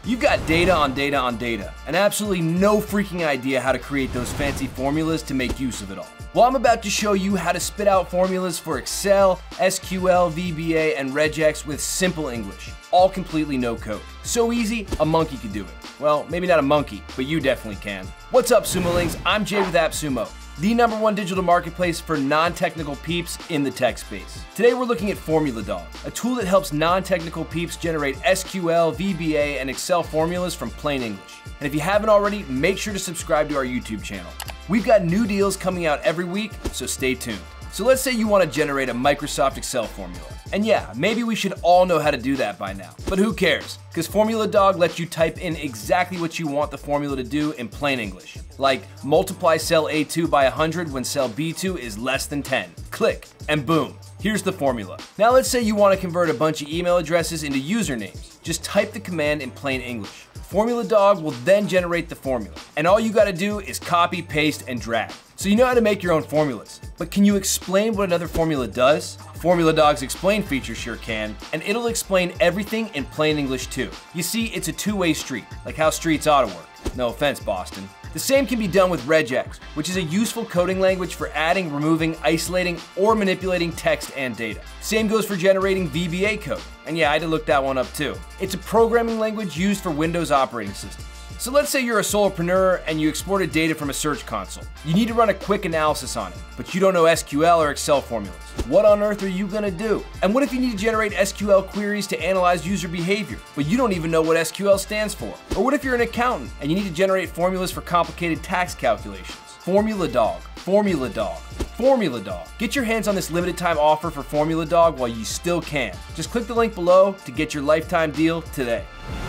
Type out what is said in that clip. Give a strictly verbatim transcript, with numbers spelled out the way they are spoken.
You've got data on data on data, and absolutely no freaking idea how to create those fancy formulas to make use of it all. Well, I'm about to show you how to spit out formulas for Excel, S Q L, V B A, and Regex with simple English, all completely no code. So easy, a monkey can do it. Well, maybe not a monkey, but you definitely can. What's up, Sumolings? I'm Jay with AppSumo, the number one digital marketplace for non-technical peeps in the tech space. Today we're looking at Formula.Dog, a tool that helps non-technical peeps generate S Q L, V B A, and Excel formulas from plain English. And if you haven't already, make sure to subscribe to our YouTube channel. We've got new deals coming out every week, so stay tuned. So let's say you want to generate a Microsoft Excel formula. And yeah, maybe we should all know how to do that by now. But who cares? Because Formula.Dog lets you type in exactly what you want the formula to do in plain English. Like, multiply cell A two by one hundred when cell B two is less than ten. Click, and boom, here's the formula. Now let's say you want to convert a bunch of email addresses into usernames. Just type the command in plain English. Formula.Dog will then generate the formula. And all you gotta do is copy, paste, and drag. So you know how to make your own formulas. But can you explain what another formula does? Formula.Dog's explain feature sure can, and it'll explain everything in plain English too. You see, it's a two-way street, like how streets ought to work. No offense, Boston. The same can be done with Regex, which is a useful coding language for adding, removing, isolating, or manipulating text and data. Same goes for generating V B A code. And yeah, I had to look that one up too. It's a programming language used for Windows operating systems. So let's say you're a solopreneur and you exported data from a search console. You need to run a quick analysis on it, but you don't know S Q L or Excel formulas. What on earth are you gonna do? And what if you need to generate S Q L queries to analyze user behavior, but you don't even know what S Q L stands for? Or what if you're an accountant and you need to generate formulas for complicated tax calculations? Formula.Dog, Formula.Dog, Formula.Dog. Get your hands on this limited time offer for Formula.Dog while you still can. Just click the link below to get your lifetime deal today.